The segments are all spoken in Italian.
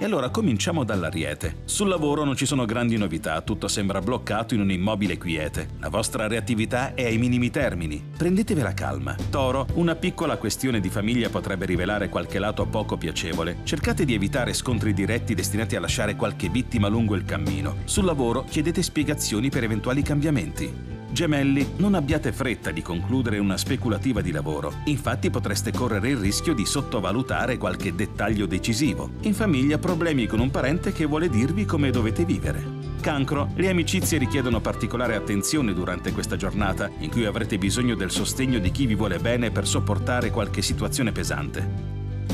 allora cominciamo dall'Ariete. Sul lavoro non ci sono grandi novità, tutto sembra bloccato in un immobile quiete. La vostra reattività è ai minimi termini. Prendetevela calma. Toro, una piccola questione di famiglia potrebbe rivelare qualche lato poco piacevole. Cercate di evitare scontri diretti destinati a lasciare qualche vittima lungo il cammino. Sul lavoro chiedete spiegazioni per eventuali cambiamenti. Gemelli, non abbiate fretta di concludere una speculativa di lavoro, infatti potreste correre il rischio di sottovalutare qualche dettaglio decisivo. In famiglia problemi con un parente che vuole dirvi come dovete vivere. Cancro, le amicizie richiedono particolare attenzione durante questa giornata, in cui avrete bisogno del sostegno di chi vi vuole bene per sopportare qualche situazione pesante.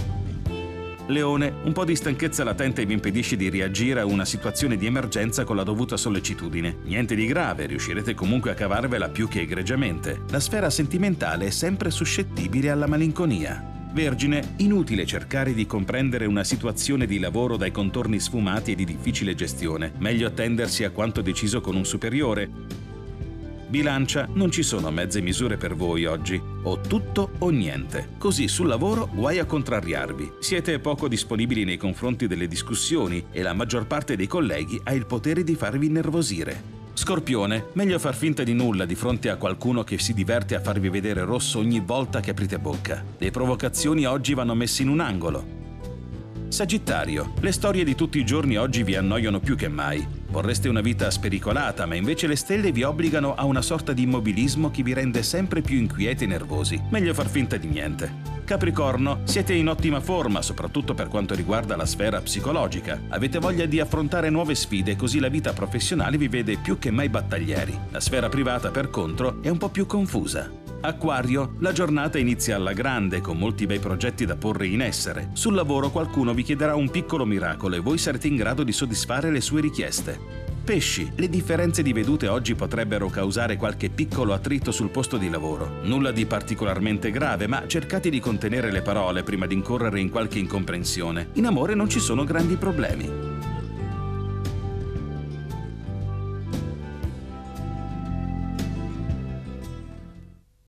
Leone, un po' di stanchezza latente vi impedisce di reagire a una situazione di emergenza con la dovuta sollecitudine. Niente di grave, riuscirete comunque a cavarvela più che egregiamente. La sfera sentimentale è sempre suscettibile alla malinconia. Vergine, inutile cercare di comprendere una situazione di lavoro dai contorni sfumati e di difficile gestione. Meglio attendersi a quanto deciso con un superiore. Bilancia, non ci sono mezze misure per voi oggi, o tutto o niente. Così sul lavoro guai a contrariarvi. Siete poco disponibili nei confronti delle discussioni e la maggior parte dei colleghi ha il potere di farvi innervosire. Scorpione, meglio far finta di nulla di fronte a qualcuno che si diverte a farvi vedere rosso ogni volta che aprite bocca. Le provocazioni oggi vanno messe in un angolo. Sagittario, le storie di tutti i giorni oggi vi annoiano più che mai. Vorreste una vita spericolata, ma invece le stelle vi obbligano a una sorta di immobilismo che vi rende sempre più inquieti e nervosi. Meglio far finta di niente. Capricorno, siete in ottima forma, soprattutto per quanto riguarda la sfera psicologica. Avete voglia di affrontare nuove sfide, così la vita professionale vi vede più che mai battaglieri. La sfera privata, per contro, è un po' più confusa. Acquario, la giornata inizia alla grande, con molti bei progetti da porre in essere. Sul lavoro qualcuno vi chiederà un piccolo miracolo e voi sarete in grado di soddisfare le sue richieste. Pesci, le differenze di vedute oggi potrebbero causare qualche piccolo attrito sul posto di lavoro. Nulla di particolarmente grave, ma cercate di contenere le parole prima di incorrere in qualche incomprensione. In amore non ci sono grandi problemi.